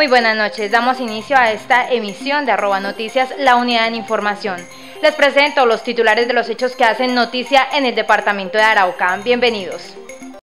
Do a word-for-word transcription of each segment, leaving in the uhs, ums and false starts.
Muy buenas noches, damos inicio a esta emisión de Arroba Noticias, la unidad en información. Les presento los titulares de los hechos que hacen noticia en el departamento de Arauca. Bienvenidos.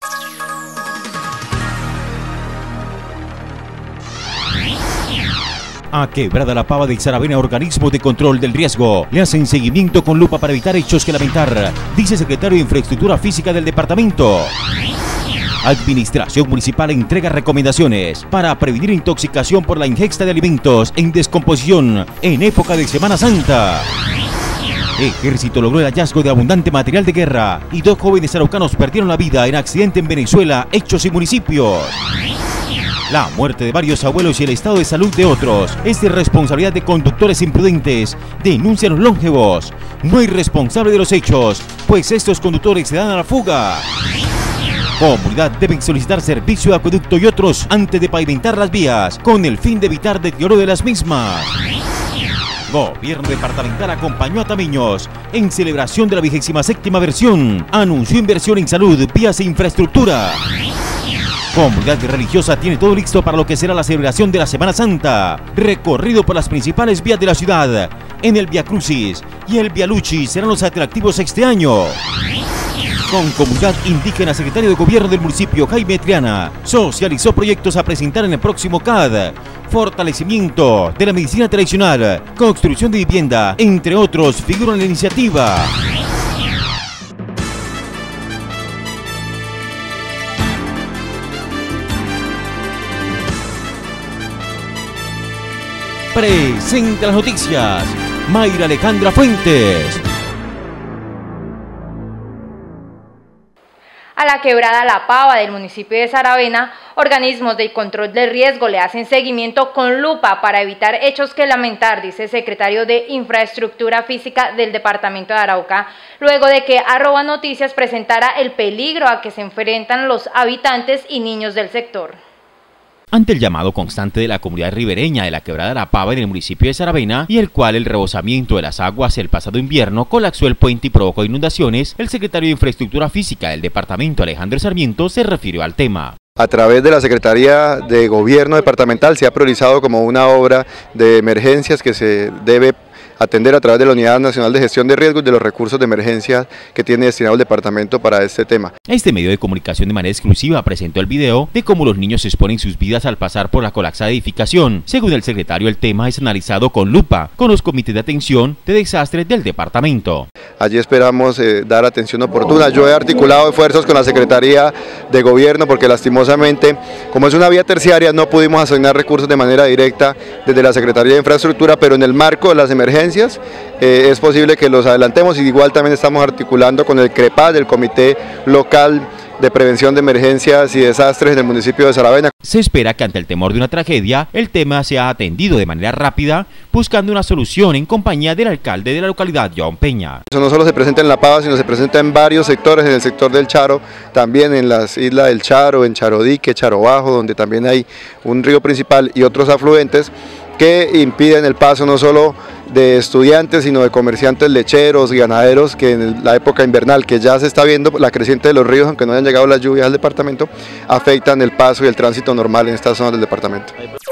A Quebrada La Pava de Saravena, organismos de control del riesgo le hacen seguimiento con lupa para evitar hechos que lamentar, dice el secretario de Infraestructura Física del departamento. Administración Municipal entrega recomendaciones para prevenir intoxicación por la ingesta de alimentos en descomposición en época de Semana Santa. Ejército logró el hallazgo de abundante material de guerra y dos jóvenes araucanos perdieron la vida en accidente en Venezuela, hechos y municipios. La muerte de varios abuelos y el estado de salud de otros es de responsabilidad de conductores imprudentes, denuncian los longevos. No hay responsable de los hechos, pues estos conductores se dan a la fuga. Comunidad deben solicitar servicio de acueducto y otros antes de pavimentar las vías, con el fin de evitar deterioro de las mismas. Gobierno departamental acompañó a Tameños en celebración de la vigésima séptima versión. Anunció inversión en salud, vías e infraestructura. Comunidad religiosa tiene todo listo para lo que será la celebración de la Semana Santa. Recorrido por las principales vías de la ciudad. En el Via Crucis y el Via Lucis serán los atractivos este año. Con comunidad indígena, secretario de Gobierno del municipio, Jaime Triana, socializó proyectos a presentar en el próximo C A D. Fortalecimiento de la medicina tradicional, construcción de vivienda, entre otros, figuran en la iniciativa. Presenta las noticias, Mayra Alejandra Fuentes. A la Quebrada La Pava del municipio de Saravena, organismos de control del riesgo le hacen seguimiento con lupa para evitar hechos que lamentar, dice el secretario de Infraestructura Física del departamento de Arauca, luego de que Arroba Noticias presentara el peligro a que se enfrentan los habitantes y niños del sector. Ante el llamado constante de la comunidad ribereña de la Quebrada La Pava en el municipio de Saravena, y el cual el rebosamiento de las aguas el pasado invierno colapsó el puente y provocó inundaciones, el secretario de Infraestructura Física del departamento, Alejandro Sarmiento, se refirió al tema. A través de la Secretaría de Gobierno Departamental se ha priorizado como una obra de emergencias que se debe atender a través de la Unidad Nacional de Gestión de Riesgos de los recursos de emergencia que tiene destinado el departamento para este tema. Este medio de comunicación de manera exclusiva presentó el video de cómo los niños exponen sus vidas al pasar por la colapsada edificación. Según el secretario, el tema es analizado con lupa con los comités de atención de desastres del departamento. Allí esperamos eh, dar atención oportuna. Yo he articulado esfuerzos con la Secretaría de Gobierno porque lastimosamente, como es una vía terciaria, no pudimos asignar recursos de manera directa desde la Secretaría de Infraestructura, pero en el marco de las emergencias Eh, es posible que los adelantemos, y igual también estamos articulando con el CREPAD, el Comité Local de Prevención de Emergencias y Desastres en el municipio de Saravena. Se espera que ante el temor de una tragedia, el tema sea atendido de manera rápida, buscando una solución en compañía del alcalde de la localidad, Joan Peña. Eso no solo se presenta en La Pava, sino se presenta en varios sectores, en el sector del Charo, también en las islas del Charo, en Charodique, Charo Bajo, donde también hay un río principal y otros afluentes que impiden el paso no solo de estudiantes, sino de comerciantes lecheros y ganaderos, que en la época invernal, que ya se está viendo la creciente de los ríos, aunque no hayan llegado las lluvias al departamento, afectan el paso y el tránsito normal en estas zonas del departamento.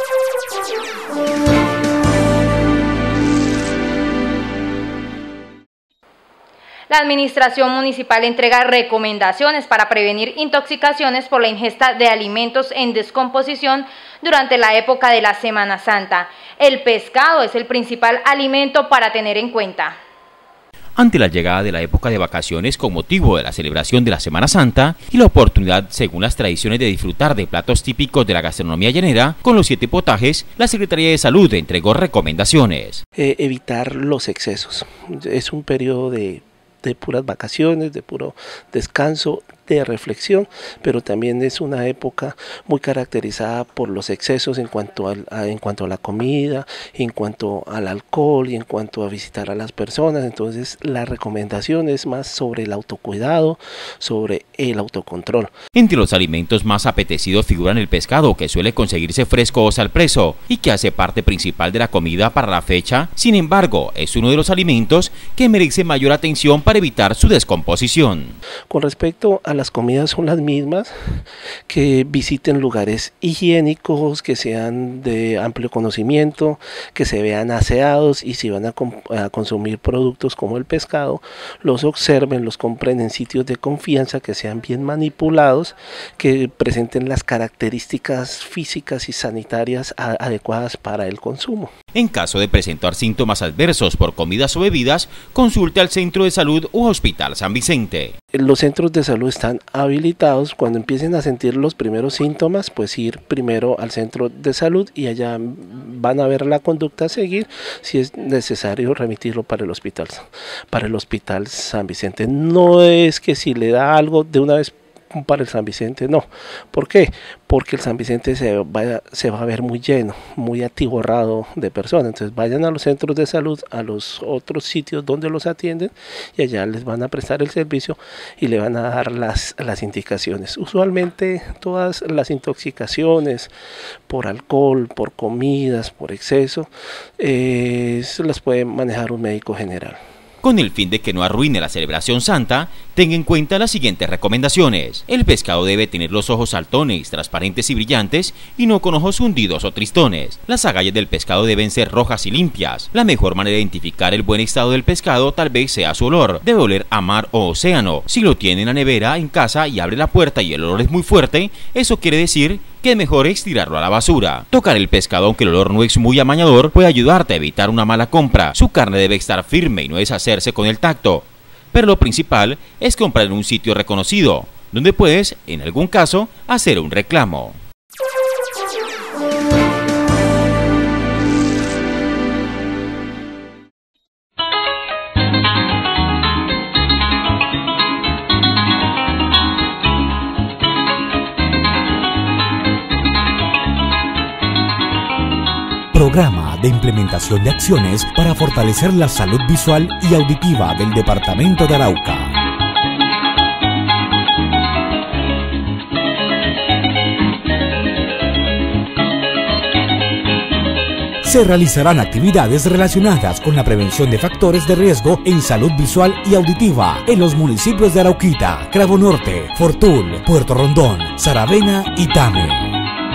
La administración municipal entrega recomendaciones para prevenir intoxicaciones por la ingesta de alimentos en descomposición durante la época de la Semana Santa. El pescado es el principal alimento para tener en cuenta. Ante la llegada de la época de vacaciones con motivo de la celebración de la Semana Santa y la oportunidad, según las tradiciones, de disfrutar de platos típicos de la gastronomía llanera con los siete potajes, la Secretaría de Salud entregó recomendaciones. Eh, evitar los excesos. Es un periodo de de puras vacaciones, de puro descanso, de reflexión, pero también es una época muy caracterizada por los excesos en cuanto al, a, en cuanto a la comida, en cuanto al alcohol y en cuanto a visitar a las personas. Entonces la recomendación es más sobre el autocuidado, sobre el autocontrol. Entre los alimentos más apetecidos figuran el pescado, que suele conseguirse fresco o al preso y que hace parte principal de la comida para la fecha. Sin embargo, es uno de los alimentos que merece mayor atención para evitar su descomposición. Con respecto a las comidas son las mismas, que visiten lugares higiénicos, que sean de amplio conocimiento, que se vean aseados y si van a, a consumir productos como el pescado, los observen, los compren en sitios de confianza, que sean bien manipulados, que presenten las características físicas y sanitarias a, adecuadas para el consumo. En caso de presentar síntomas adversos por comidas o bebidas, consulte al centro de salud u Hospital San Vicente. Los centros de salud están habilitados. Cuando empiecen a sentir los primeros síntomas, pues ir primero al centro de salud y allá van a ver la conducta a seguir. Si es necesario, remitirlo para el hospital, para el Hospital San Vicente. No es que si le da algo de una vez para el San Vicente, no. ¿Por qué? Porque el San Vicente se va, se va a ver muy lleno, muy atiborrado de personas. Entonces vayan a los centros de salud, a los otros sitios donde los atienden y allá les van a prestar el servicio y le van a dar las, las indicaciones. Usualmente todas las intoxicaciones por alcohol, por comidas, por exceso, eh, se las puede manejar un médico general. Con el fin de que no arruine la celebración santa, tenga en cuenta las siguientes recomendaciones. El pescado debe tener los ojos saltones, transparentes y brillantes, y no con ojos hundidos o tristones. Las agallas del pescado deben ser rojas y limpias. La mejor manera de identificar el buen estado del pescado tal vez sea su olor. Debe oler a mar o océano. Si lo tiene en la nevera en casa y abre la puerta y el olor es muy fuerte, eso quiere decir que mejor es tirarlo a la basura. Tocar el pescado, aunque el olor no es muy amañador, puede ayudarte a evitar una mala compra. Su carne debe estar firme y no deshacerse con el tacto. Pero lo principal es comprar en un sitio reconocido, donde puedes, en algún caso, hacer un reclamo. Programa de implementación de acciones para fortalecer la salud visual y auditiva del departamento de Arauca. Se realizarán actividades relacionadas con la prevención de factores de riesgo en salud visual y auditiva en los municipios de Arauquita, Cravo Norte, Fortul, Puerto Rondón, Saravena y Tame.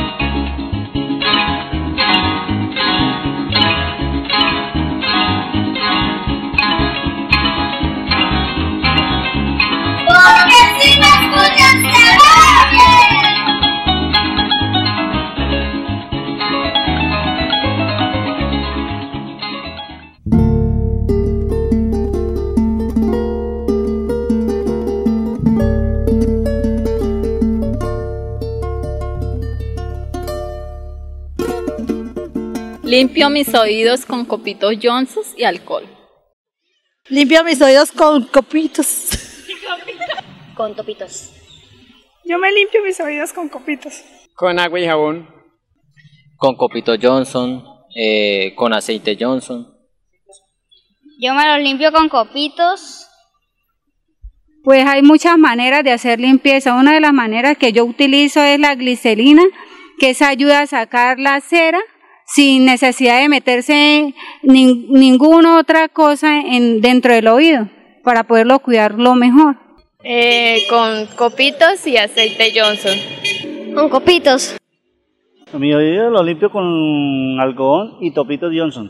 Limpio mis oídos con copitos Johnson y alcohol. Limpio mis oídos con copitos. Con topitos. Yo me limpio mis oídos con copitos. Con agua y jabón. Con copito Johnson, eh, con aceite Johnson. Yo me los limpio con copitos. Pues hay muchas maneras de hacer limpieza. Una de las maneras que yo utilizo es la glicerina, que esa ayuda a sacar la cera sin necesidad de meterse ni, ninguna otra cosa en, dentro del oído, para poderlo cuidarlo mejor. Eh, con copitos y aceite Johnson. Con copitos. Mi oído lo limpio con algodón y topitos Johnson.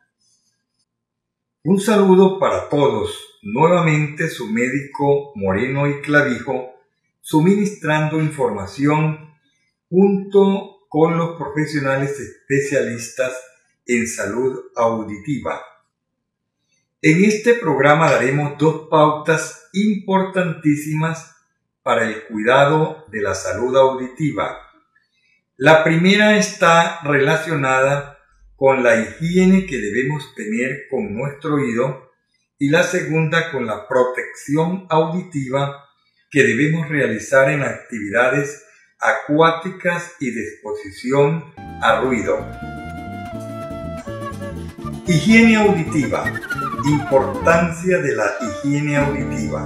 Un saludo para todos. Nuevamente su médico Moreno y Clavijo, suministrando información junto con los profesionales especialistas en salud auditiva. En este programa daremos dos pautas importantísimas para el cuidado de la salud auditiva. La primera está relacionada con la higiene que debemos tener con nuestro oído y la segunda con la protección auditiva que debemos realizar en actividades acuáticas y de exposición a ruido. Higiene auditiva. Importancia de la higiene auditiva.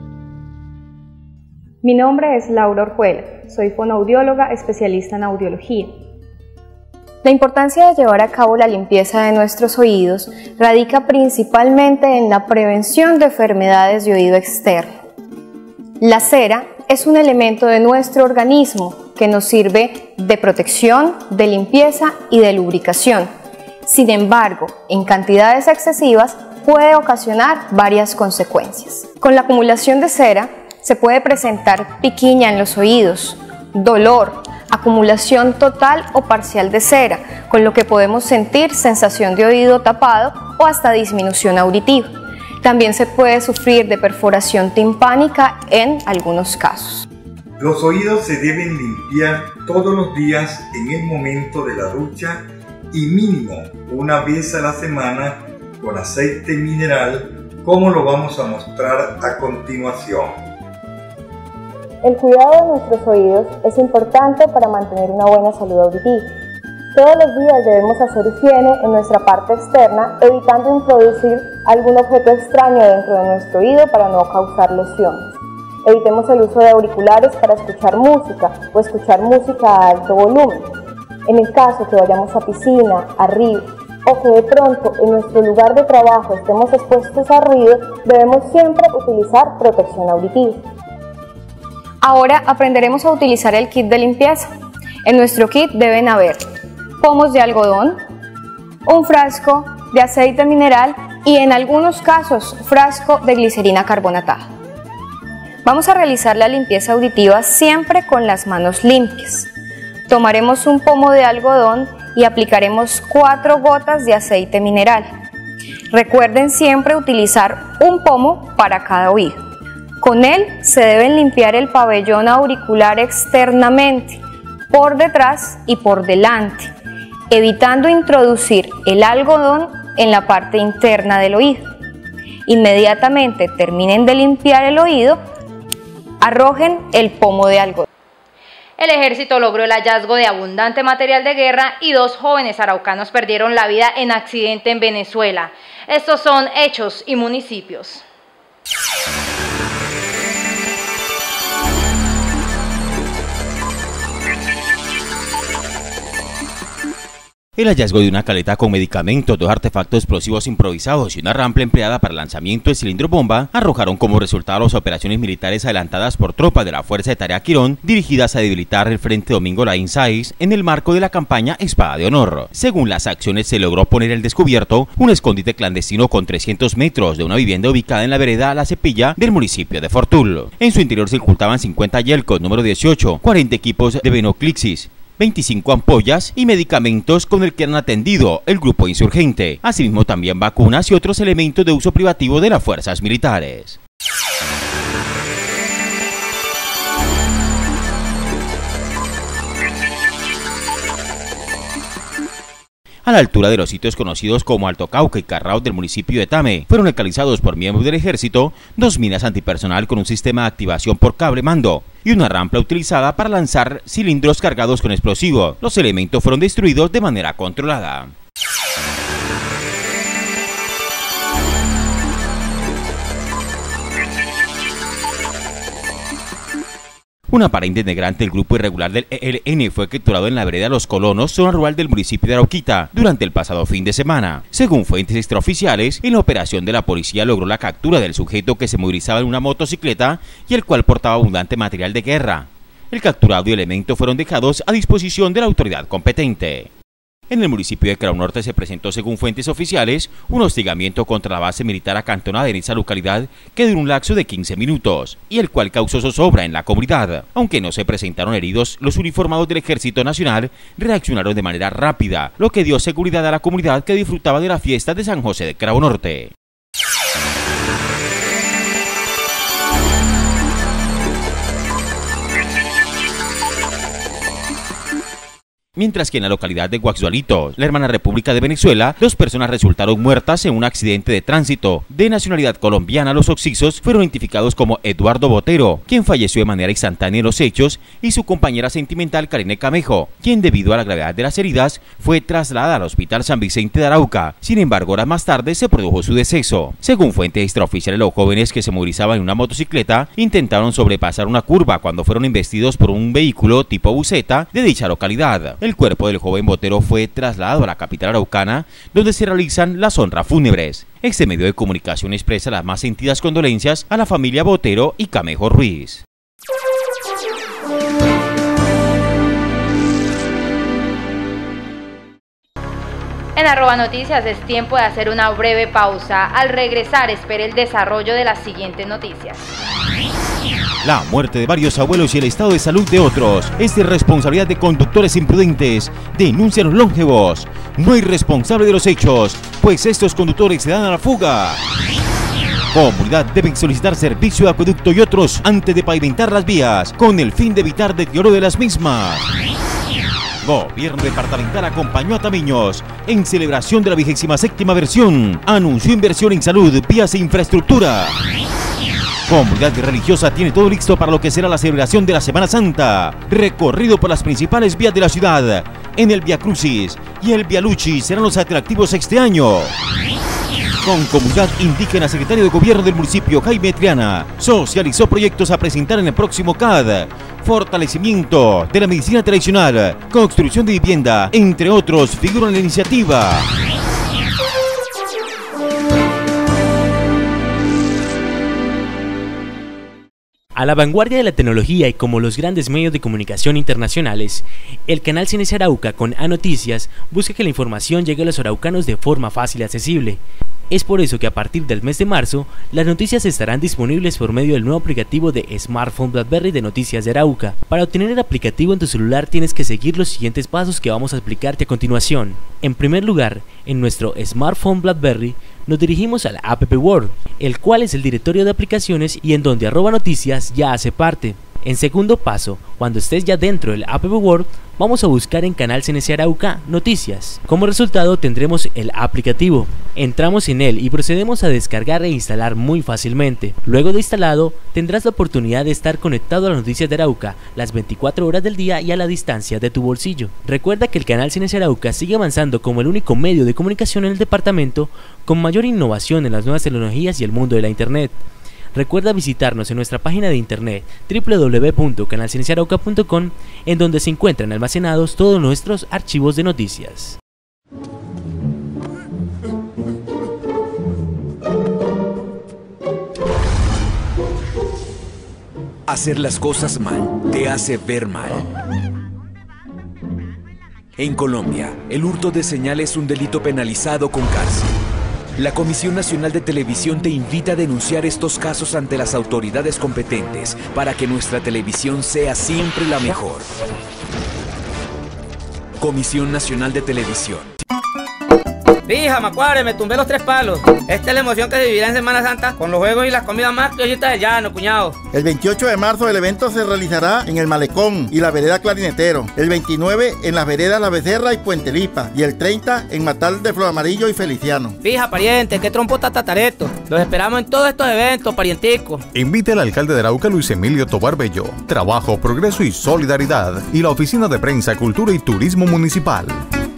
Mi nombre es Laura Orjuela, soy fonoaudióloga especialista en audiología. La importancia de llevar a cabo la limpieza de nuestros oídos radica principalmente en la prevención de enfermedades de oído externo. La cera es un elemento de nuestro organismo que nos sirve de protección, de limpieza y de lubricación. Sin embargo, en cantidades excesivas puede ocasionar varias consecuencias. Con la acumulación de cera se puede presentar piquiña en los oídos, dolor, acumulación total o parcial de cera, con lo que podemos sentir sensación de oído tapado o hasta disminución auditiva. También se puede sufrir de perforación timpánica en algunos casos. Los oídos se deben limpiar todos los días en el momento de la ducha y mínimo una vez a la semana con aceite mineral, como lo vamos a mostrar a continuación. El cuidado de nuestros oídos es importante para mantener una buena salud auditiva. Todos los días debemos hacer higiene en nuestra parte externa, evitando introducir algún objeto extraño dentro de nuestro oído para no causar lesiones. Evitemos el uso de auriculares para escuchar música o escuchar música a alto volumen. En el caso que vayamos a piscina, a río o que de pronto en nuestro lugar de trabajo estemos expuestos a ruido, debemos siempre utilizar protección auditiva. Ahora aprenderemos a utilizar el kit de limpieza. En nuestro kit deben haber pomos de algodón, un frasco de aceite mineral y en algunos casos frasco de glicerina carbonatada. Vamos a realizar la limpieza auditiva siempre con las manos limpias. Tomaremos un pomo de algodón y aplicaremos cuatro gotas de aceite mineral. Recuerden siempre utilizar un pomo para cada oído. Con él se deben limpiar el pabellón auricular externamente, por detrás y por delante, evitando introducir el algodón en la parte interna del oído. Inmediatamente terminen de limpiar el oído, arrojen el pomo de algodón. El ejército logró el hallazgo de abundante material de guerra y dos jóvenes araucanos perdieron la vida en accidente en Venezuela. Estos son hechos y municipios. El hallazgo de una caleta con medicamentos, dos artefactos explosivos improvisados y una rampa empleada para el lanzamiento de cilindro bomba arrojaron como resultado las operaciones militares adelantadas por tropas de la Fuerza de Tarea Quirón dirigidas a debilitar el Frente Domingo Laín Sáiz en el marco de la campaña Espada de Honor. Según las acciones, se logró poner al descubierto un escondite clandestino con trescientos metros de una vivienda ubicada en la vereda La Cepilla del municipio de Fortul. En su interior se ocultaban cincuenta yelcos número dieciocho, cuarenta equipos de venoclixis, veinticinco ampollas y medicamentos con el que han atendido el grupo insurgente, asimismo también vacunas y otros elementos de uso privativo de las fuerzas militares. A la altura de los sitios conocidos como Alto Cauca y Carrao del municipio de Tame, fueron localizados por miembros del ejército dos minas antipersonal con un sistema de activación por cable mando y una rampa utilizada para lanzar cilindros cargados con explosivos. Los elementos fueron destruidos de manera controlada. Un aparente integrante del grupo irregular del E L N fue capturado en la vereda Los Colonos, zona rural del municipio de Arauquita, durante el pasado fin de semana. Según fuentes extraoficiales, en la operación de la policía logró la captura del sujeto que se movilizaba en una motocicleta y el cual portaba abundante material de guerra. El capturado y elementos fueron dejados a disposición de la autoridad competente. En el municipio de Cravo Norte se presentó, según fuentes oficiales, un hostigamiento contra la base militar acantonada en esa localidad que duró un lapso de quince minutos y el cual causó zozobra en la comunidad. Aunque no se presentaron heridos, los uniformados del Ejército Nacional reaccionaron de manera rápida, lo que dio seguridad a la comunidad que disfrutaba de la fiesta de San José de Cravo Norte. Mientras que en la localidad de Guaxualito, la hermana República de Venezuela, dos personas resultaron muertas en un accidente de tránsito. De nacionalidad colombiana, los occisos fueron identificados como Eduardo Botero, quien falleció de manera instantánea en los hechos, y su compañera sentimental Karine Camejo, quien debido a la gravedad de las heridas fue trasladada al Hospital San Vicente de Arauca. Sin embargo, horas más tarde se produjo su deceso. Según fuentes extraoficiales, los jóvenes que se movilizaban en una motocicleta intentaron sobrepasar una curva cuando fueron embestidos por un vehículo tipo buseta de dicha localidad. El cuerpo del joven Botero fue trasladado a la capital araucana, donde se realizan las honras fúnebres. Este medio de comunicación expresa las más sentidas condolencias a la familia Botero y Camejo Ruiz. En Arroba Noticias es tiempo de hacer una breve pausa. Al regresar, espere el desarrollo de las siguientes noticias. La muerte de varios abuelos y el estado de salud de otros es de responsabilidad de conductores imprudentes, denuncian los longevos. No hay responsable de los hechos, pues estos conductores se dan a la fuga. Comunidad deben solicitar servicio de acueducto y otros antes de pavimentar las vías, con el fin de evitar deterioro de las mismas. Gobierno departamental acompañó a Tamiños en celebración de la vigésima séptima versión. Anunció inversión en salud, vías e infraestructura. Comunidad religiosa tiene todo listo para lo que será la celebración de la Semana Santa. Recorrido por las principales vías de la ciudad. En el Via Crucis y el Via Lucis serán los atractivos este año. Con Comunidad Indígena, secretario de Gobierno del municipio, Jaime Triana, socializó proyectos a presentar en el próximo C A D. Fortalecimiento de la medicina tradicional, construcción de vivienda, entre otros, figuran en la iniciativa. A la vanguardia de la tecnología y como los grandes medios de comunicación internacionales, el canal C N C Arauca con A Noticias busca que la información llegue a los araucanos de forma fácil y accesible. Es por eso que a partir del mes de marzo, las noticias estarán disponibles por medio del nuevo aplicativo de smartphone BlackBerry de Noticias de Arauca. Para obtener el aplicativo en tu celular tienes que seguir los siguientes pasos que vamos a explicarte a continuación. En primer lugar, en nuestro smartphone BlackBerry, nos dirigimos al App World, el cual es el directorio de aplicaciones y en donde Arroba Noticias ya hace parte. En segundo paso, cuando estés ya dentro del App World, vamos a buscar en Canal C N C Arauca Noticias. Como resultado tendremos el aplicativo. Entramos en él y procedemos a descargar e instalar muy fácilmente. Luego de instalado, tendrás la oportunidad de estar conectado a las noticias de Arauca las veinticuatro horas del día y a la distancia de tu bolsillo. Recuerda que el Canal C N C Arauca sigue avanzando como el único medio de comunicación en el departamento con mayor innovación en las nuevas tecnologías y el mundo de la internet. Recuerda visitarnos en nuestra página de internet doble u doble u doble u punto canal c n c arauca punto com, en donde se encuentran almacenados todos nuestros archivos de noticias. Hacer las cosas mal te hace ver mal. En Colombia, el hurto de señal es un delito penalizado con cárcel. La Comisión Nacional de Televisión te invita a denunciar estos casos ante las autoridades competentes para que nuestra televisión sea siempre la mejor. Comisión Nacional de Televisión. Fija, Macuare, me tumbé los tres palos. Esta es la emoción que se vivirá en Semana Santa con los juegos y las comidas más criollitas del llano, cuñado. El veintiocho de marzo el evento se realizará en el Malecón y la vereda Clarinetero. El veintinueve en las veredas La Becerra y Puente Lipa. Y el treinta en Matal de Flor Amarillo y Feliciano. Fija, pariente, qué trompo tatareto. Los esperamos en todos estos eventos, parientico. Invite al alcalde de Arauca, Luis Emilio Tobar Bello. Trabajo, progreso y solidaridad. Y la Oficina de Prensa, Cultura y Turismo Municipal.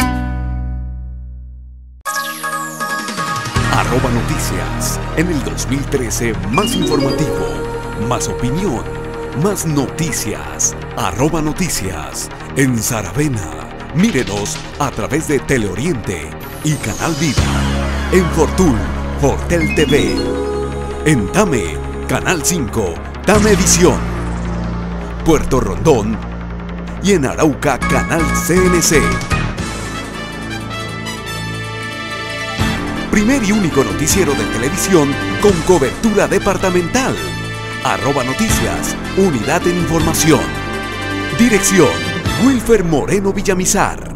Arroba Noticias, en el dos mil trece más informativo, más opinión, más noticias. Arroba Noticias, en Saravena. Mírenos a través de Teleoriente y Canal Vida. En Fortul, Fortel T V. En Tame, Canal cinco, Tame Visión. Puerto Rondón y en Arauca, Canal C N C. Primer y único noticiero de televisión con cobertura departamental. Arroba Noticias, Unidad en Información. Dirección, Wilfer Moreno Villamizar.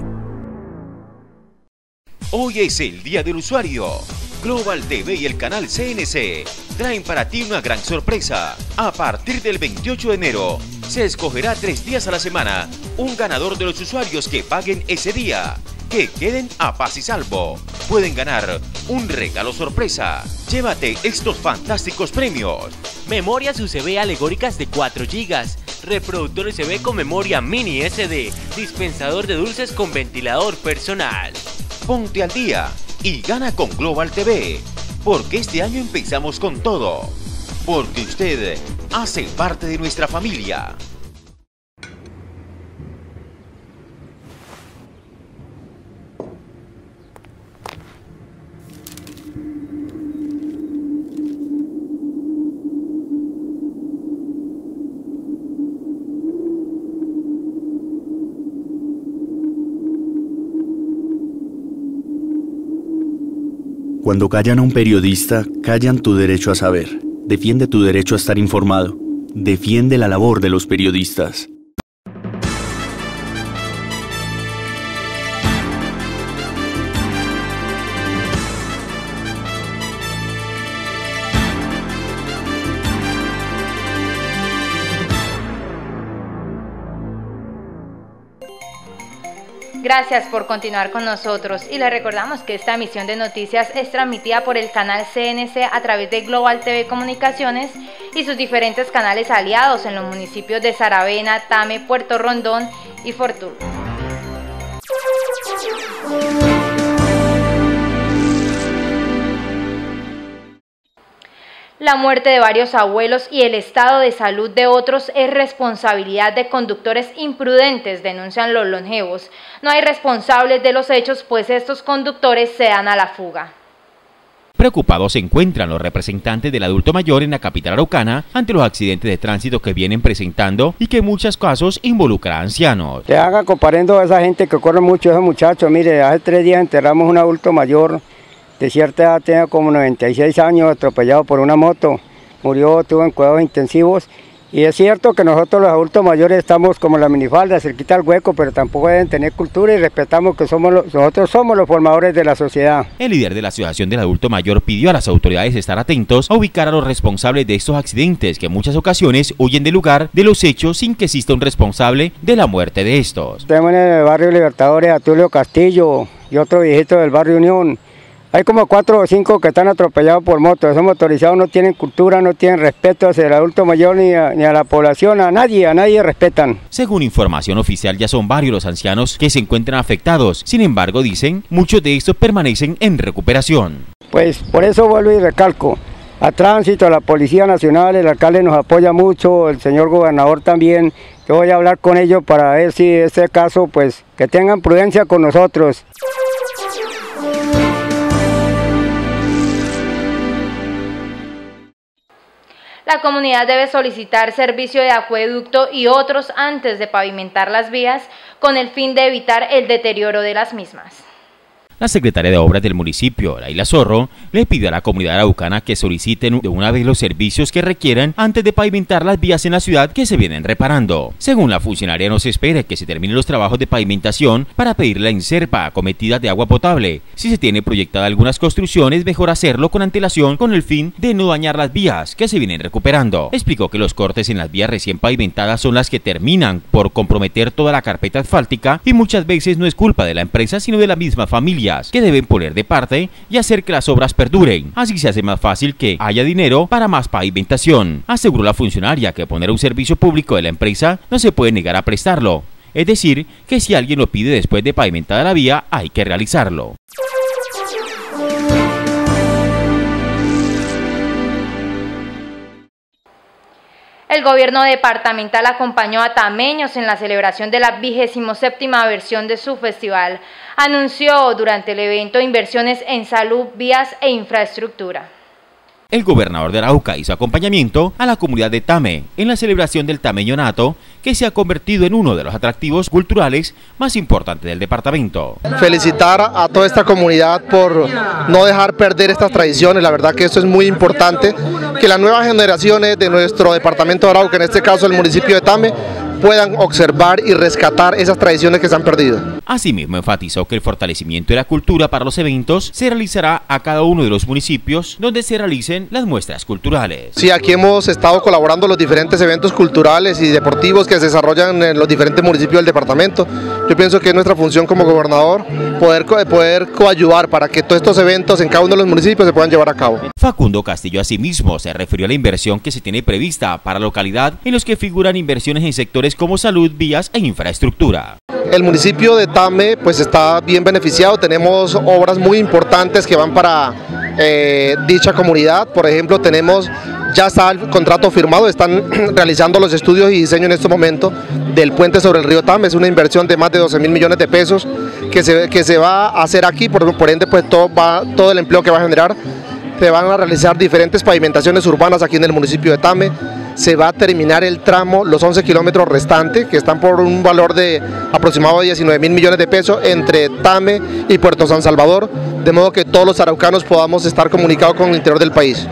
Hoy es el Día del Usuario. Global T V y el canal C N C traen para ti una gran sorpresa. A partir del veintiocho de enero, se escogerá tres días a la semana un ganador de los usuarios que paguen ese día. Que queden a paz y salvo. Pueden ganar un regalo sorpresa. Llévate estos fantásticos premios. Memorias U S B alegóricas de cuatro gigas. Reproductor U S B con memoria mini S D. Dispensador de dulces con ventilador personal. Ponte al día y gana con Global T V. Porque este año empezamos con todo. Porque usted hace parte de nuestra familia. Cuando callan a un periodista, callan tu derecho a saber. Defiende tu derecho a estar informado. Defiende la labor de los periodistas. Gracias por continuar con nosotros y les recordamos que esta emisión de noticias es transmitida por el canal C N C a través de Global T V Comunicaciones y sus diferentes canales aliados en los municipios de Saravena, Tame, Puerto Rondón y Fortul. La muerte de varios abuelos y el estado de salud de otros es responsabilidad de conductores imprudentes, denuncian los longevos. No hay responsables de los hechos, pues estos conductores se dan a la fuga. Preocupados se encuentran los representantes del adulto mayor en la capital araucana ante los accidentes de tránsito que vienen presentando y que en muchos casos involucran a ancianos. Que haga comparando a esa gente que corre mucho, esos muchachos. Mire, hace tres días enterramos un adulto mayor de cierta edad, tenía como noventa y seis años, atropellado por una moto, murió, estuvo en cuidados intensivos. Y es cierto que nosotros los adultos mayores estamos como la minifalda, cerquita al hueco, pero tampoco deben tener cultura y respetamos que somos los, nosotros somos los formadores de la sociedad. El líder de la Asociación del Adulto Mayor pidió a las autoridades estar atentos a ubicar a los responsables de estos accidentes que en muchas ocasiones huyen del lugar de los hechos sin que exista un responsable de la muerte de estos. Tenemos en el barrio Libertadores a Tulio Castillo y otro viejito del barrio Unión. Hay como cuatro o cinco que están atropellados por moto. Esos motorizados no tienen cultura, no tienen respeto hacia el adulto mayor ni a, ni a la población, a nadie, a nadie respetan. Según información oficial, ya son varios los ancianos que se encuentran afectados. Sin embargo, dicen, muchos de estos permanecen en recuperación. Pues por eso vuelvo y recalco, a Tránsito, a la Policía Nacional, el alcalde nos apoya mucho, el señor gobernador también. Yo voy a hablar con ellos para ver si este caso, pues, que tengan prudencia con nosotros. La comunidad debe solicitar servicio de acueducto y otros antes de pavimentar las vías con el fin de evitar el deterioro de las mismas. La secretaria de Obras del municipio, Laila Zorro, le pidió a la comunidad araucana que soliciten de una vez los servicios que requieran antes de pavimentar las vías en la ciudad que se vienen reparando. Según la funcionaria, no se espera que se terminen los trabajos de pavimentación para pedir la inserpa acometida de agua potable. Si se tiene proyectada algunas construcciones, mejor hacerlo con antelación con el fin de no dañar las vías que se vienen recuperando. Explicó que los cortes en las vías recién pavimentadas son las que terminan por comprometer toda la carpeta asfáltica y muchas veces no es culpa de la empresa sino de la misma familia, que deben poner de parte y hacer que las obras perduren. Así se hace más fácil que haya dinero para más pavimentación. Aseguró la funcionaria que poner un servicio público de la empresa no se puede negar a prestarlo. Es decir, que si alguien lo pide después de pavimentada la vía, hay que realizarlo. El gobierno departamental acompañó a tameños en la celebración de la vigésima séptima versión de su festival. Anunció durante el evento inversiones en salud, vías e infraestructura. El gobernador de Arauca hizo acompañamiento a la comunidad de Tame en la celebración del Tameño Nato, que se ha convertido en uno de los atractivos culturales más importantes del departamento. Felicitar a toda esta comunidad por no dejar perder estas tradiciones, la verdad que esto es muy importante, que las nuevas generaciones de nuestro departamento de Arauca, en este caso el municipio de Tame, puedan observar y rescatar esas tradiciones que se han perdido. Asimismo, enfatizó que el fortalecimiento de la cultura para los eventos se realizará a cada uno de los municipios donde se realicen las muestras culturales. Sí, aquí hemos estado colaborando en los diferentes eventos culturales y deportivos que se desarrollan en los diferentes municipios del departamento. Yo pienso que es nuestra función como gobernador poder, poder coayudar para que todos estos eventos en cada uno de los municipios se puedan llevar a cabo. Facundo Castillo asimismo se refirió a la inversión que se tiene prevista para la localidad, en los que figuran inversiones en sectores como salud, vías e infraestructura. El municipio de Tame pues está bien beneficiado, tenemos obras muy importantes que van para eh, dicha comunidad. Por ejemplo, tenemos, ya está el contrato firmado, están realizando los estudios y diseño en este momento del puente sobre el río Tame. Es una inversión de más de doce mil millones de pesos que se, que se va a hacer aquí, por, por ende pues todo, va, todo el empleo que va a generar. Se van a realizar diferentes pavimentaciones urbanas aquí en el municipio de Tame. se va a terminar el tramo, los once kilómetros restantes, que están por un valor de aproximado de diecinueve mil millones de pesos entre Tame y Puerto San Salvador, de modo que todos los araucanos podamos estar comunicados con el interior del país.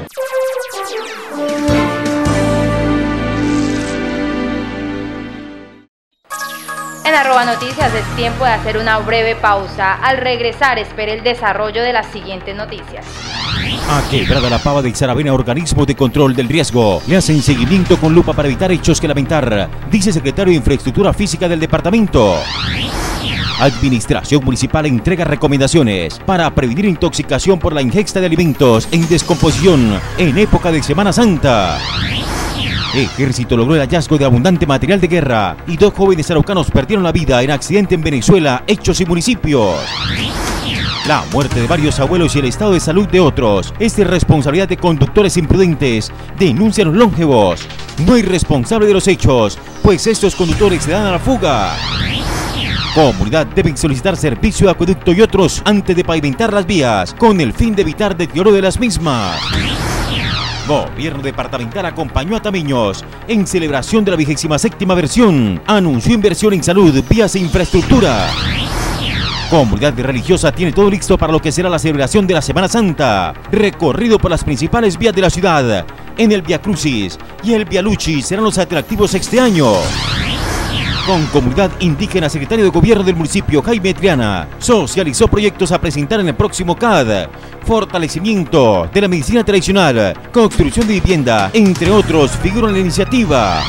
En Arroba Noticias es tiempo de hacer una breve pausa. Al regresar, espere el desarrollo de las siguientes noticias. A Quebrada La Pava de Saravena, organismos de control del riesgo le hacen seguimiento con lupa para evitar hechos que lamentar, dice secretario de Infraestructura Física del departamento. Administración Municipal entrega recomendaciones para prevenir intoxicación por la ingesta de alimentos en descomposición en época de Semana Santa. Ejército logró el hallazgo de abundante material de guerra y dos jóvenes araucanos perdieron la vida en accidente en Venezuela, hechos y municipios. La muerte de varios abuelos y el estado de salud de otros es de responsabilidad de conductores imprudentes, denuncian los longevos. No hay responsable de los hechos, pues estos conductores se dan a la fuga. Comunidad deben solicitar servicio de acueducto y otros antes de pavimentar las vías, con el fin de evitar deterioro de las mismas. Gobierno departamental acompañó a Tameños en celebración de la vigésima séptima versión. Anunció inversión en salud, vías e infraestructura. Comunidad religiosa tiene todo listo para lo que será la celebración de la Semana Santa. Recorrido por las principales vías de la ciudad. En el Via Crucis y el Via Lucis serán los atractivos este año. Con comunidad indígena, secretario de Gobierno del municipio, Jaime Triana, socializó proyectos a presentar en el próximo C A D. Fortalecimiento de la medicina tradicional, construcción de vivienda, entre otros, figuran en la iniciativa.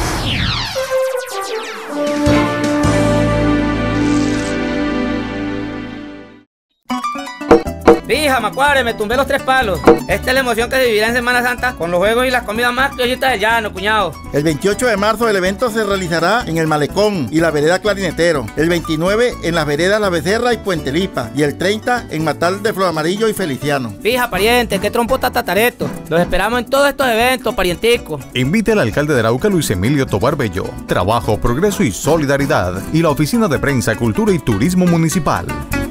Fija, Macuare, me tumbé los tres palos. Esta es la emoción que se vivirá en Semana Santa con los juegos y las comidas más criollitas del llano, cuñado. El veintiocho de marzo el evento se realizará en el Malecón y la vereda Clarinetero. El veintinueve en las veredas La Becerra y Puente Lipa. Y el treinta en Matal de Floramarillo y Feliciano. Fija, pariente, qué trompo tatareto. Los esperamos en todos estos eventos, parienticos. Invite al alcalde de Arauca, Luis Emilio Tobar Bello. Trabajo, progreso y solidaridad. Y la Oficina de Prensa, Cultura y Turismo Municipal.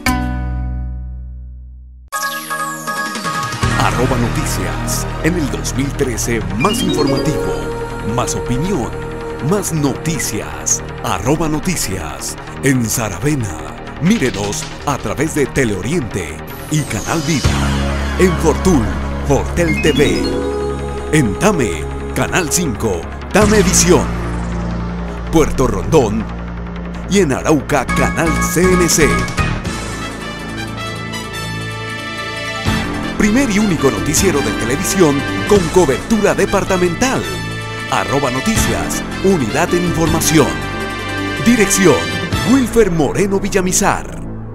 Arroba Noticias, en el dos mil trece más informativo, más opinión, más noticias. Arroba Noticias, en Saravena. Mírenos a través de Teleoriente y Canal Vida. En Fortul, Fortel T V. En Tame, Canal cinco, Tame Visión. Puerto Rondón y en Arauca, Canal C N C. Primer y único noticiero de televisión con cobertura departamental. Arroba Noticias, Unidad en Información. Dirección, Wilfer Moreno Villamizar.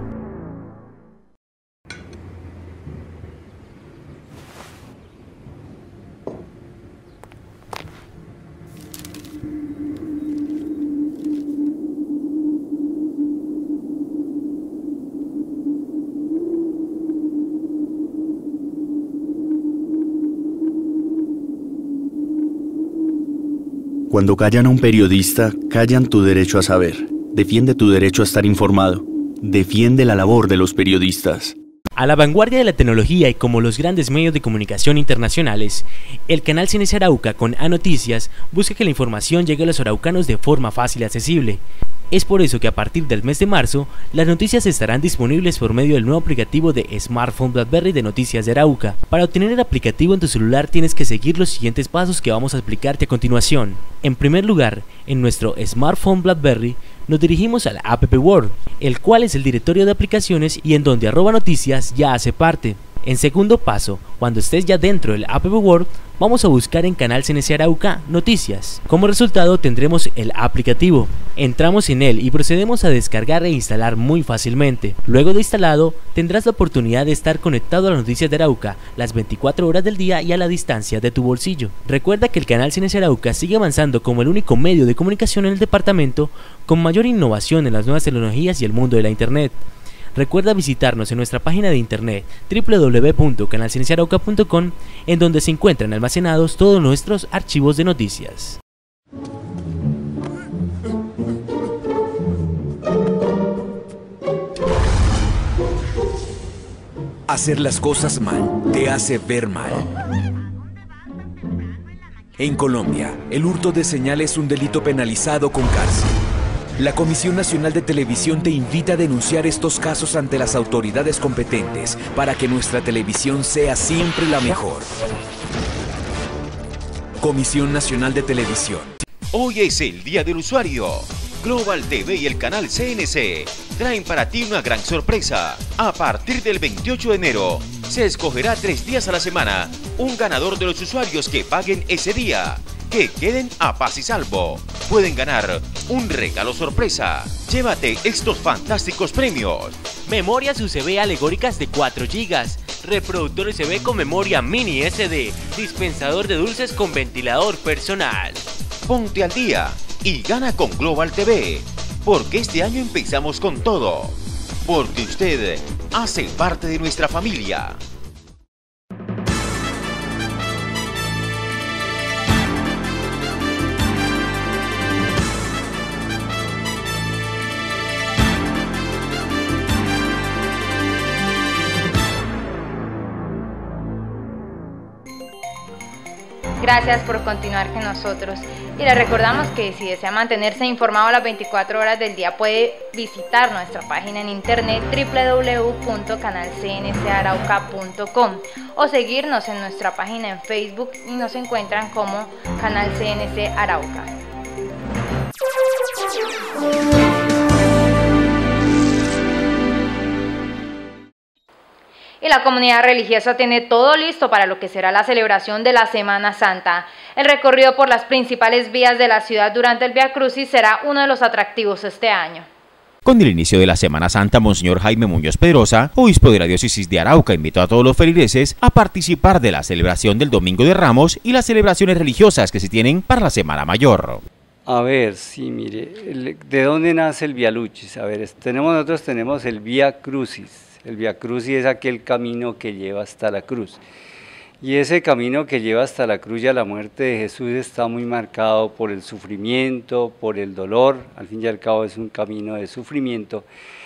Cuando callan a un periodista, callan tu derecho a saber. Defiende tu derecho a estar informado. Defiende la labor de los periodistas. A la vanguardia de la tecnología y como los grandes medios de comunicación internacionales, el canal C N C Arauca con A Noticias busca que la información llegue a los araucanos de forma fácil y accesible. Es por eso que a partir del mes de marzo, las noticias estarán disponibles por medio del nuevo aplicativo de smartphone BlackBerry de Noticias de Arauca. Para obtener el aplicativo en tu celular tienes que seguir los siguientes pasos que vamos a explicarte a continuación. En primer lugar, en nuestro smartphone BlackBerry, nos dirigimos al App World, el cual es el directorio de aplicaciones y en donde Arroba Noticias ya hace parte. En segundo paso, cuando estés ya dentro del App World, vamos a buscar en Canal C N C Arauca Noticias. Como resultado tendremos el aplicativo. Entramos en él y procedemos a descargar e instalar muy fácilmente. Luego de instalado, tendrás la oportunidad de estar conectado a las noticias de Arauca las veinticuatro horas del día y a la distancia de tu bolsillo. Recuerda que el Canal C N C Arauca sigue avanzando como el único medio de comunicación en el departamento con mayor innovación en las nuevas tecnologías y el mundo de la internet. Recuerda visitarnos en nuestra página de internet doble u doble u doble u punto canal c n c arauca punto com, en donde se encuentran almacenados todos nuestros archivos de noticias. Hacer las cosas mal te hace ver mal. En Colombia, el hurto de señal es un delito penalizado con cárcel. La Comisión Nacional de Televisión te invita a denunciar estos casos ante las autoridades competentes para que nuestra televisión sea siempre la mejor. Comisión Nacional de Televisión. Hoy es el Día del Usuario. Global T V y el canal C N C traen para ti una gran sorpresa. A partir del veintiocho de enero, se escogerá tres días a la semana un ganador de los usuarios que paguen ese día. Que queden a paz y salvo. Pueden ganar un regalo sorpresa. Llévate estos fantásticos premios. Memorias U S B alegóricas de cuatro gigas, reproductor U S B con memoria mini S D, dispensador de dulces con ventilador personal. Ponte al día y gana con Global T V, porque este año empezamos con todo, porque usted hace parte de nuestra familia. Gracias por continuar con nosotros y le recordamos que si desea mantenerse informado las veinticuatro horas del día puede visitar nuestra página en internet w w w punto canal c n c arauca punto com o seguirnos en nuestra página en Facebook y nos encuentran como Canal C N C Arauca. Y la comunidad religiosa tiene todo listo para lo que será la celebración de la Semana Santa. El recorrido por las principales vías de la ciudad durante el Vía Crucis será uno de los atractivos este año. Con el inicio de la Semana Santa, Monseñor Jaime Muñoz Pedrosa, obispo de la diócesis de Arauca, invitó a todos los feligreses a participar de la celebración del Domingo de Ramos y las celebraciones religiosas que se tienen para la Semana Mayor. A ver, sí, mire, ¿de dónde nace el Vía Lucis? A ver, tenemos, nosotros tenemos el Vía Crucis. El Vía Crucis es aquel camino que lleva hasta la cruz. Y ese camino que lleva hasta la cruz y a la muerte de Jesús está muy marcado por el sufrimiento, por el dolor. Al fin y al cabo es un camino de sufrimiento.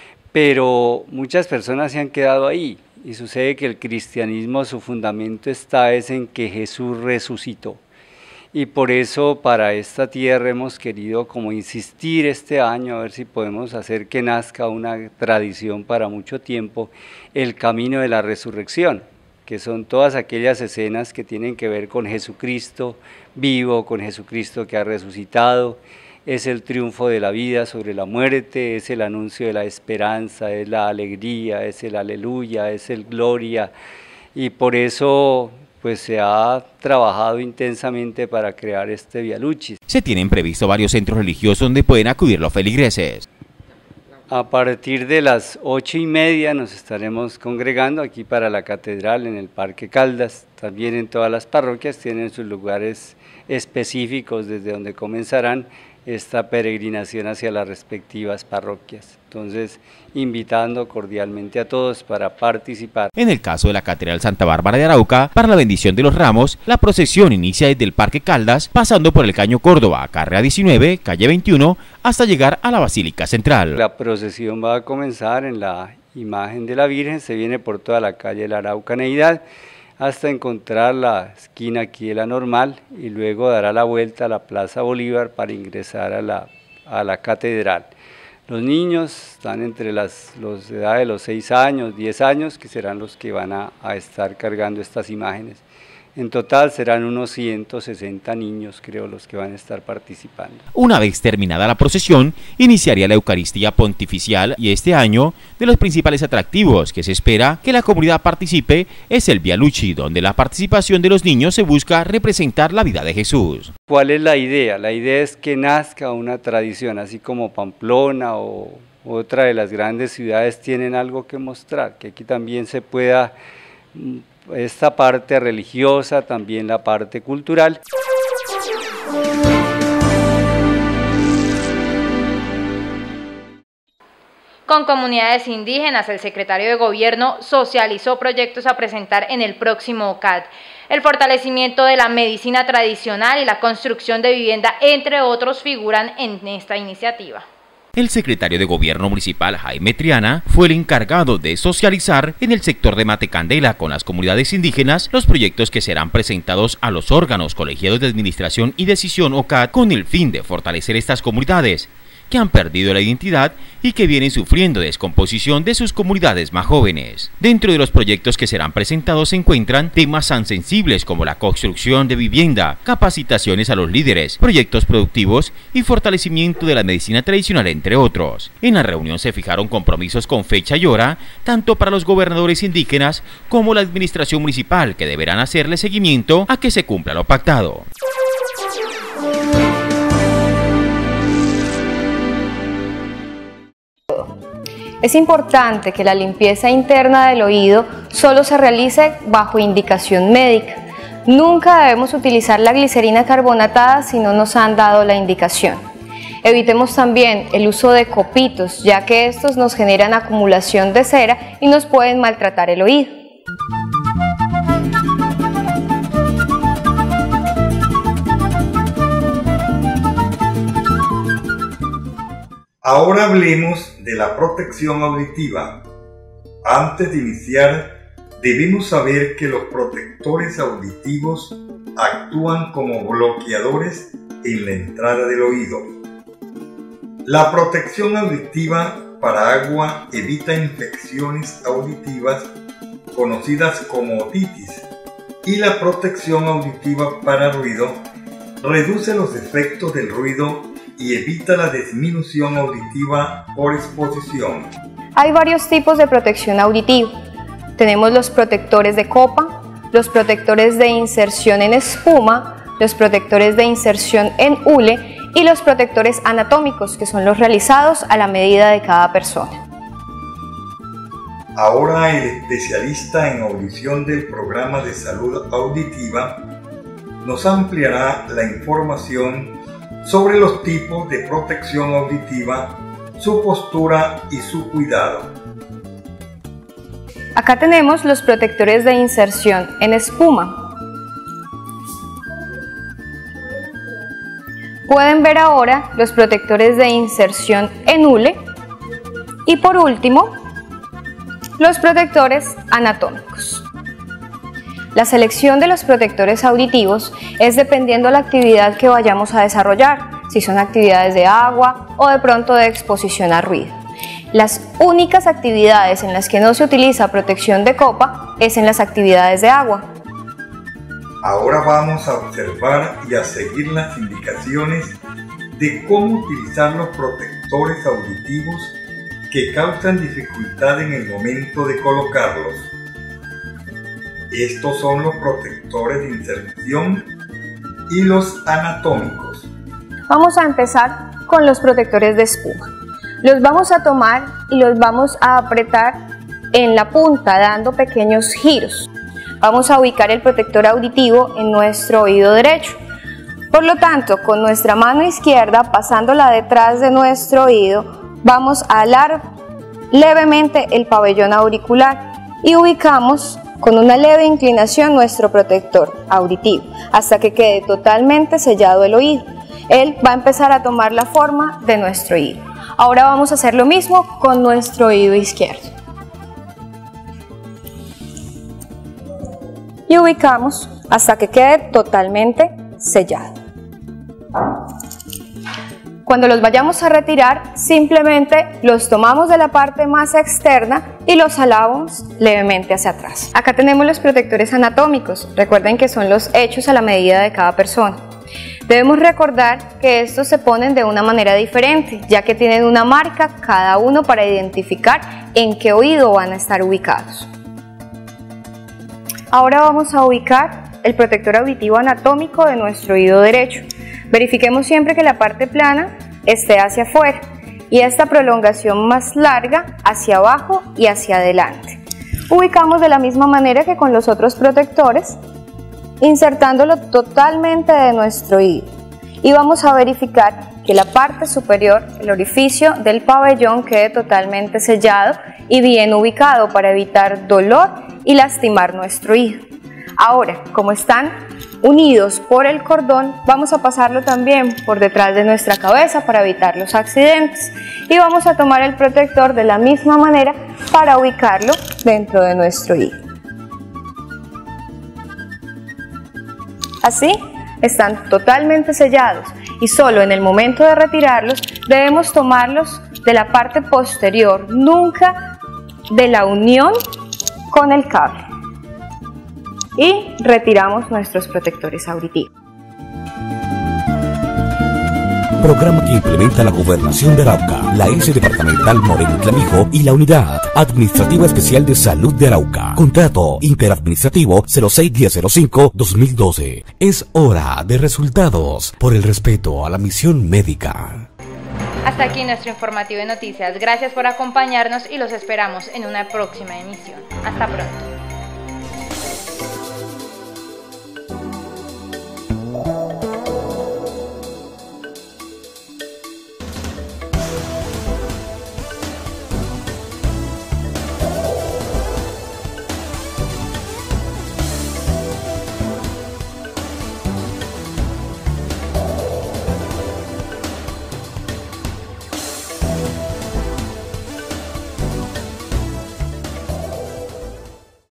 Pero muchas personas se han quedado ahí. Y sucede que el cristianismo, su fundamento está es en que Jesús resucitó. Y por eso para esta tierra hemos querido como insistir este año, a ver si podemos hacer que nazca una tradición para mucho tiempo, el camino de la resurrección, que son todas aquellas escenas que tienen que ver con Jesucristo vivo, con Jesucristo que ha resucitado, es el triunfo de la vida sobre la muerte, es el anuncio de la esperanza, es la alegría, es el aleluya, es el gloria, y por eso pues se ha trabajado intensamente para crear este Vía Lucis. Se tienen previsto varios centros religiosos donde pueden acudir los feligreses. A partir de las ocho y media nos estaremos congregando aquí para la catedral en el Parque Caldas. También en todas las parroquias tienen sus lugares específicos desde donde comenzarán esta peregrinación hacia las respectivas parroquias. Entonces, invitando cordialmente a todos para participar. En el caso de la Catedral Santa Bárbara de Arauca, para la bendición de los ramos, la procesión inicia desde el Parque Caldas, pasando por el Caño Córdoba, carrera diecinueve, calle veintiuno, hasta llegar a la Basílica Central. La procesión va a comenzar en la imagen de la Virgen, se viene por toda la calle de la Araucaneidad, hasta encontrar la esquina aquí de la Normal y luego dará la vuelta a la Plaza Bolívar para ingresar a la, a la catedral. Los niños están entre las los edad de los seis años, diez años, que serán los que van a, a estar cargando estas imágenes. En total serán unos ciento sesenta niños, creo, los que van a estar participando. Una vez terminada la procesión, iniciaría la Eucaristía Pontificial y este año, de los principales atractivos que se espera que la comunidad participe, es el Vía Lucis, donde la participación de los niños se busca representar la vida de Jesús. ¿Cuál es la idea? La idea es que nazca una tradición, así como Pamplona o otra de las grandes ciudades tienen algo que mostrar, que aquí también se pueda esta parte religiosa, también la parte cultural. Con comunidades indígenas, el secretario de Gobierno socializó proyectos a presentar en el próximo C A D. El fortalecimiento de la medicina tradicional y la construcción de vivienda, entre otros, figuran en esta iniciativa. El secretario de Gobierno Municipal, Jaime Triana, fue el encargado de socializar en el sector de Matecandela con las comunidades indígenas los proyectos que serán presentados a los órganos colegiados de administración y decisión O C A D con el fin de fortalecer estas comunidades que han perdido la identidad y que vienen sufriendo descomposición de sus comunidades más jóvenes. Dentro de los proyectos que serán presentados se encuentran temas tan sensibles como la construcción de vivienda, capacitaciones a los líderes, proyectos productivos y fortalecimiento de la medicina tradicional, entre otros. En la reunión se fijaron compromisos con fecha y hora, tanto para los gobernadores indígenas como la administración municipal, que deberán hacerle seguimiento a que se cumpla lo pactado. Es importante que la limpieza interna del oído solo se realice bajo indicación médica. Nunca debemos utilizar la glicerina carbonatada si no nos han dado la indicación. Evitemos también el uso de copitos, ya que estos nos generan acumulación de cera y nos pueden maltratar el oído. Ahora hablemos de la protección auditiva. Antes de iniciar, debemos saber que los protectores auditivos actúan como bloqueadores en la entrada del oído. La protección auditiva para agua evita infecciones auditivas conocidas como otitis, y la protección auditiva para ruido reduce los efectos del ruido y evita la disminución auditiva por exposición. Hay varios tipos de protección auditiva. Tenemos los protectores de copa, los protectores de inserción en espuma, los protectores de inserción en hule y los protectores anatómicos, que son los realizados a la medida de cada persona. Ahora el especialista en audición del programa de salud auditiva nos ampliará la información sobre los tipos de protección auditiva, su postura y su cuidado. Acá tenemos los protectores de inserción en espuma. Pueden ver ahora los protectores de inserción en hule y por último los protectores anatómicos. La selección de los protectores auditivos es dependiendo de la actividad que vayamos a desarrollar, si son actividades de agua o de pronto de exposición a ruido. Las únicas actividades en las que no se utiliza protección de copa es en las actividades de agua. Ahora vamos a observar y a seguir las indicaciones de cómo utilizar los protectores auditivos que causan dificultad en el momento de colocarlos. Estos son los protectores de inserción y los anatómicos. Vamos a empezar con los protectores de espuma. Los vamos a tomar y los vamos a apretar en la punta dando pequeños giros. Vamos a ubicar el protector auditivo en nuestro oído derecho. Por lo tanto, con nuestra mano izquierda, pasándola detrás de nuestro oído, vamos a alar levemente el pabellón auricular y ubicamos con una leve inclinación nuestro protector auditivo hasta que quede totalmente sellado el oído. Él va a empezar a tomar la forma de nuestro oído. Ahora vamos a hacer lo mismo con nuestro oído izquierdo. Y ubicamos hasta que quede totalmente sellado. Cuando los vayamos a retirar, simplemente los tomamos de la parte más externa y los jalamos levemente hacia atrás. Acá tenemos los protectores anatómicos. Recuerden que son los hechos a la medida de cada persona. Debemos recordar que estos se ponen de una manera diferente, ya que tienen una marca cada uno para identificar en qué oído van a estar ubicados. Ahora vamos a ubicar el protector auditivo anatómico de nuestro oído derecho. Verifiquemos siempre que la parte plana esté hacia afuera y esta prolongación más larga hacia abajo y hacia adelante. Ubicamos de la misma manera que con los otros protectores, insertándolo totalmente de nuestro oído. Y vamos a verificar que la parte superior, el orificio del pabellón, quede totalmente sellado y bien ubicado para evitar dolor y lastimar nuestro oído. Ahora, como están unidos por el cordón, vamos a pasarlo también por detrás de nuestra cabeza para evitar los accidentes. Y vamos a tomar el protector de la misma manera para ubicarlo dentro de nuestro hígado. Así están totalmente sellados y solo en el momento de retirarlos debemos tomarlos de la parte posterior, nunca de la unión con el cable. Y retiramos nuestros protectores auditivos. Programa que implementa la Gobernación de Arauca, la S Departamental Moreno y Clavijo y la Unidad Administrativa Especial de Salud de Arauca. Contrato Interadministrativo cero seis diez cero cinco dos mil doce. Es hora de resultados por el respeto a la misión médica. Hasta aquí nuestro informativo de noticias. Gracias por acompañarnos y los esperamos en una próxima emisión. Hasta pronto.